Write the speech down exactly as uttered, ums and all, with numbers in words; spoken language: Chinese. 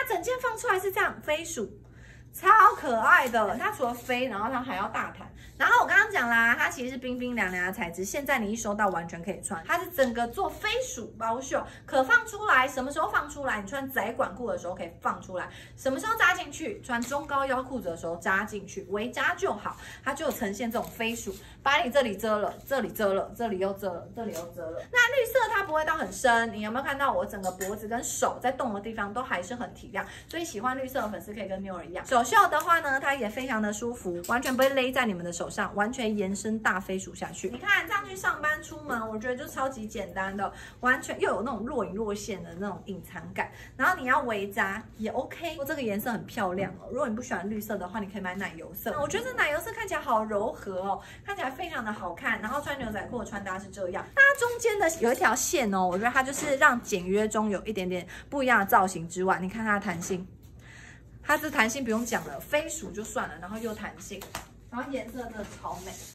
整件放出来是这样飞鼠。 超可爱的，它除了飞，然后它还要大弹。然后我刚刚讲啦，它其实是冰冰凉凉的材质，现在你一收到完全可以穿。它是整个做飞鼠包袖，可放出来，什么时候放出来？你穿窄管裤的时候可以放出来，什么时候扎进去？穿中高腰裤子的时候扎进去，围扎就好，它就呈现这种飞鼠，把你这里遮了，这里遮了，这里又遮了，这里又遮了。那绿色它不会到很深，你有没有看到我整个脖子跟手在动的地方都还是很提亮，所以喜欢绿色的粉丝可以跟妞儿一样。 手袖的话呢，它也非常的舒服，完全不会勒在你们的手上，完全延伸大飞鼠下去。你看这样去上班出门，我觉得就超级简单的，完全又有那种若隐若现的那种隐藏感。然后你要围扎也 OK， 这个颜色很漂亮哦。如果你不喜欢绿色的话，你可以买奶油色。我觉得这奶油色看起来好柔和哦，看起来非常的好看。然后穿牛仔裤的穿搭是这样，它中间的有一条线哦，我觉得它就是让简约中有一点点不一样的造型之外，你看它的弹性。 它的弹性不用讲了，飞鼠就算了，然后又弹性，然后颜色真的超美。